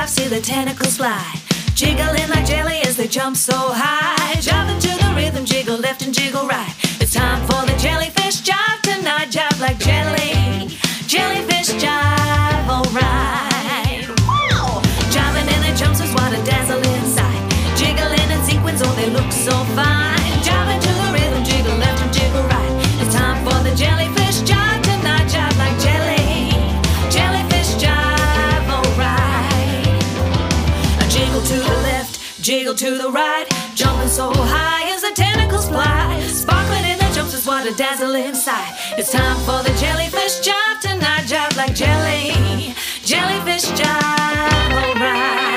jive, see the tentacles fly, jiggling like jelly as they jump so high. Jiving to the rhythm, jiggle left and jiggle right. It's time for the jellyfish jive tonight. Jive like jelly, jellyfish jive, alright. Wow! Jiving in their jumpsuits, what a dazzle inside. Jiggling in sequins, oh they look so fine. Jiving to the rhythm, jiggle left and jiggle right. It's time for the jellyfish jive tonight. Jive like jelly, jellyfish jive, alright. Jiggle to the left, jiggle to the right, jumping so high as the tentacles fly. Sparkling in the jumpsuits, what a dazzle inside. It's time for the jellyfish jive tonight. Jive like jelly, jellyfish jive, alright.